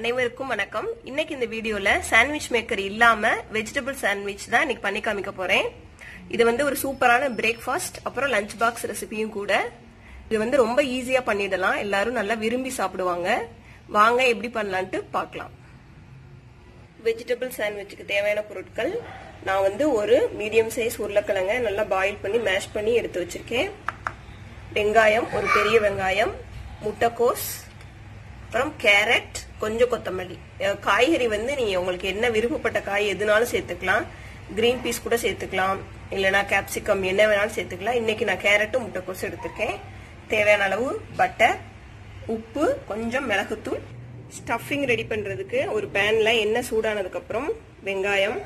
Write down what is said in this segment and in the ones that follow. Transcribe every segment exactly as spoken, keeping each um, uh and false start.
அனைவருக்கும் வணக்கம். இன்னைக்கு இந்த வீடியோல சாண்ட்விச் மேக்கர் இல்லாம வெஜிடபிள் சாண்ட்விச் தான் இன்னைக்கு பண்ணி காமிக்க போறேன். இது வந்து ஒரு சூப்பரான பிரேக்ஃபாஸ்ட் அப்புறம் லஞ்ச் பாக்ஸ் ரெசிபியும் கூட. இது வந்து ரொம்ப ஈஸியா பண்ணிடலாம், எல்லாரும் நல்லா விரும்பி சாப்பிடுவாங்க. வாங்க எப்படி பண்ணலான்ட்டு பார்க்கலாம். வெஜிடபிள் சாண்ட்விச்சுக்கு தேவையான பொருட்கள் நான் வந்து ஒரு மீடியம் சைஸ் உருளைக்கிழங்க நல்லா பாயில் பண்ணி மேஷ் பண்ணி எடுத்து வச்சிருக்கேன். வெங்காயம், ஒரு பெரிய வெங்காயம், முட்டைக்கோஸ், அப்புறம் கேரட், கொஞ்சம் கொத்தமல்லி. காய்கறி வந்து நீங்க உங்களுக்கு என்ன விருப்பப்பட்ட காய் எதுனாலும் சேர்த்துக்கலாம். கிரீன் பீஸ் கூட சேர்த்துக்கலாம், இல்லைன்னா கேப்சிகம் என்ன வேணாலும் சேர்த்துக்கலாம். இன்னைக்கு நான் கேரட்டும் முட்டைக்கோஸ் எடுத்திருக்கேன். தேவையான அளவு பட்டர், உப்பு, கொஞ்சம் மிளகுத்தூள். ஸ்டஃபிங் ரெடி பண்றதுக்கு ஒரு பேன்ல எண்ணெய் சூடானதுக்கு அப்புறம் வெங்காயம்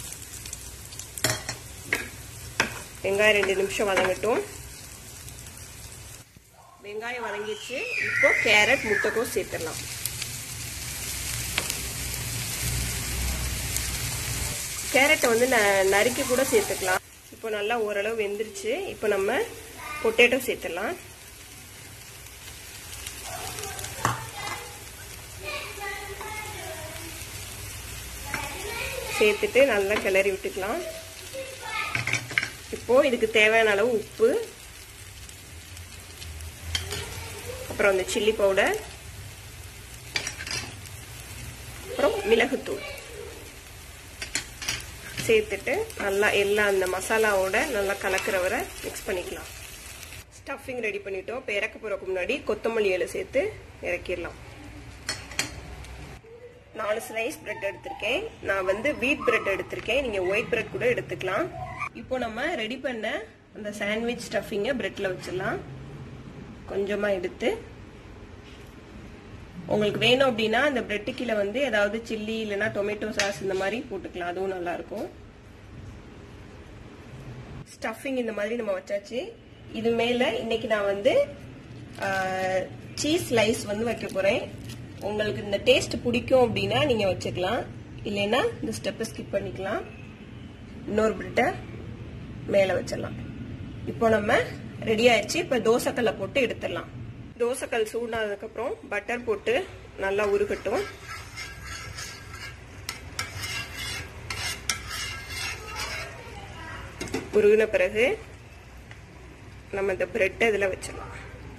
வெங்காயம் ரெண்டு நிமிஷம் வதங்கட்டும். வெங்காயம் வதங்கிடுச்சு. இப்போ கேரட், முட்டைக்கோஸ் சேர்த்துடலாம். கேரட்டை வந்து நறுக்கி கூட சேர்த்துக்கலாம். இப்போ நல்லா ஓரளவு வெந்துருச்சு. இப்போ நம்ம பொட்டேட்டோ சேர்த்துடலாம். சேர்த்துட்டு நல்லா கிளறி விட்டுக்கலாம். இப்போ இதுக்கு தேவையான அளவு உப்பு, அப்புறம் இந்த சில்லி பவுடர், அப்புறம் மிளகுத்தூள் சேர்த்துட்டு நல்லா எல்லாம் அந்த மசாலாவோட நல்லா கலக்கிற வரை மிக்ஸ் பண்ணிக்கலாம். ஸ்டஃபிங் ரெடி பண்ணிட்டோம். இப்போ இறக்க போறதுக்கு முன்னாடி கொத்தமல்லி இலை சேர்த்து இறக்கிடலாம். நாலு ஸ்லைஸ் பிரெட் எடுத்திருக்கேன். நான் வந்து வீட் பிரெட் எடுத்திருக்கேன், நீங்க ஒயிட் பிரெட் கூட எடுத்துக்கலாம். இப்போ நம்ம ரெடி பண்ண அந்த சாண்ட்விச் ஸ்டஃபிங்கை பிரெட்ல வச்சிடலாம். கொஞ்சமா எடுத்து உங்களுக்கு வேணும் அப்படின்னா அந்த பிரெட்டு கீழே வந்து ஏதாவது சில்லி இல்லைன்னா டொமேட்டோ சாஸ் இந்த மாதிரி போட்டுக்கலாம், அதுவும் நல்லா இருக்கும். ஸ்டஃபிங் இந்த மாதிரி நம்ம வச்சாச்சு. இது மேல இன்னைக்கு நான் வந்து சீஸ் ஸ்லைஸ் வந்து வைக்க போறேன். உங்களுக்கு இந்த டேஸ்ட் பிடிக்கும் அப்படின்னா நீங்க வச்சுக்கலாம், இல்லைன்னா இந்த ஸ்டெப்பை ஸ்கிப் பண்ணிக்கலாம். இன்னொரு பிரெட்டை மேல வச்சிடலாம். இப்போ நம்ம ரெடி ஆயிடுச்சு. இப்ப தோசைக்கல்ல போட்டு எடுத்துடலாம். தோசைக்கல் சூடானதுக்கு அப்புறம் பட்டர் போட்டு நல்லா உருகட்டும். உருகின பிறகு நம்ம இந்த பிரெட் இதுல வச்சிடலாம்.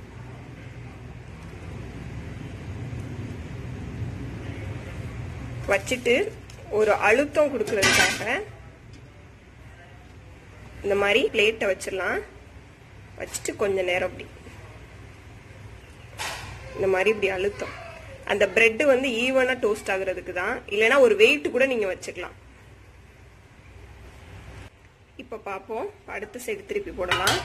வச்சுட்டு ஒரு அழுத்தம் கொடுக்கறதுக்காக இந்த மாதிரி பிளேட்டை வச்சிடலாம். வச்சுட்டு கொஞ்ச நேரம் அப்படி இந்த மாதிரி இப்படி அழுத்தம். அந்த பிரெட் வந்து ஈவனா டோஸ்ட் ஆகுறதுக்கு தான், இல்லைன்னா ஒரு வெயிட் கூட நீங்க வச்சுக்கலாம். இப்ப பாப்போம். அடுத்த சைடு திருப்பி போடலாம்.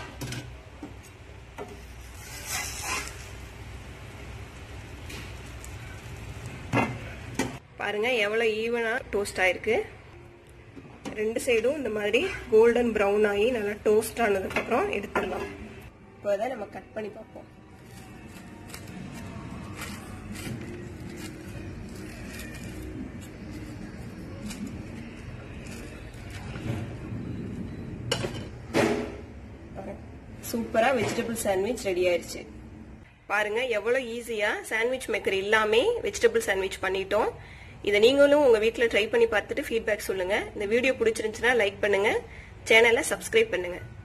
பாருங்க எவ்வளவு ஈவனா டோஸ்ட் ஆயிருக்கு. ரெண்டு சைடும் இந்த மாதிரி கோல்டன் பிரவுன் ஆகி நல்லா டோஸ்ட் ஆனதுக்கு அப்புறம் எடுத்துடலாம். இப்போ அதை நம்ம கட் பண்ணி பார்ப்போம். சூப்பரா வெஜிடபிள் சாண்ட்விச் ரெடி ஆயிருச்சு. பாருங்க எவ்வளவு ஈஸியா சாண்ட்விச் மேக்கர் இல்லாம வெஜிடபிள் சாண்ட்விச் பண்ணிட்டோம். இதை நீங்களும் உங்க வீட்டுல ட்ரை பண்ணி பார்த்துட்டு ஃபீட்பேக் சொல்லுங்க. இந்த வீடியோ பிடிச்சிருந்துச்சுன்னா லைக் பண்ணுங்க, சேனலை சப்ஸ்கிரைப் பண்ணுங்க.